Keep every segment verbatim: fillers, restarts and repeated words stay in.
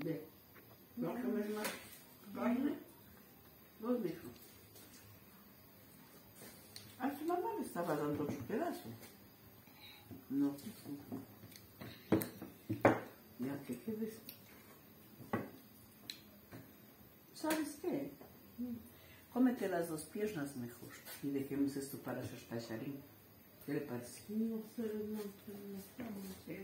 Ve. ¿No vas a comer más carne? Vos, mijo. A su mamá le estaba dando otro pedazo. No. Ya que quedes. ¿Sabes qué? Cómete las dos piernas mejor y dejemos esto para hacer tallarín. ¿Qué le parece? No sé, no sé, no sé.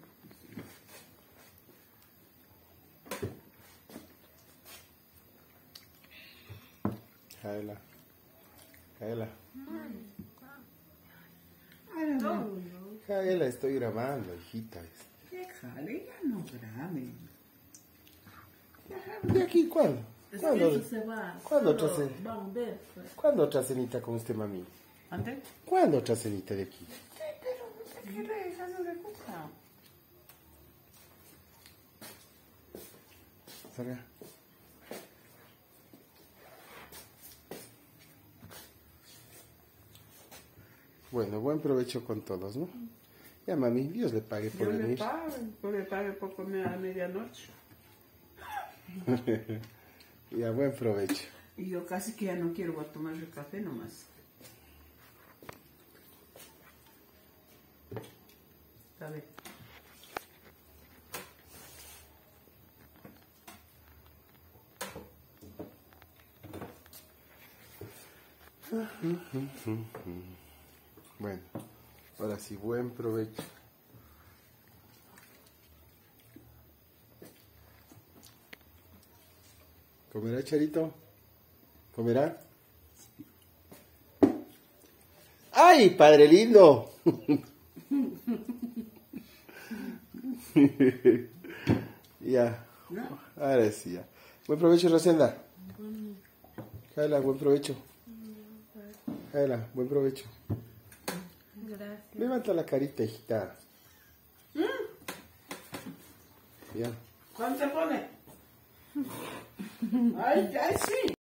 Jaela. Jaela. No. Jaela, estoy grabando, hijita. Déjale, ya no grabe. ¿De aquí cuándo? Es ¿Cuándo, que eso se va. ¿cuándo Solo otra cena? va a hundir, pues. ¿Cuándo otra cenita con usted, mami? ¿Ande? ¿Cuándo otra cenita de aquí? Sí, pero ¿qué le dejas de culpa? Salga. Bueno, buen provecho con todos, ¿no? Ya, mami, Dios le pague por Yo le venir. pago, yo le pago por comer a medianoche. Ya, buen provecho. Y yo casi que ya no quiero, voy a tomar el café nomás. A ver. Bueno, ahora sí, buen provecho. ¿Comerá, Charito? ¿Comerá? ¡Ay, padre lindo! Ya, ahora sí, ya. Buen provecho, Rosenda. Jaela, buen provecho. Jaela, buen provecho. Gracias. Levanta la carita, hijita. Ya. ¿Cuándo se pone? Ay, ay, sí.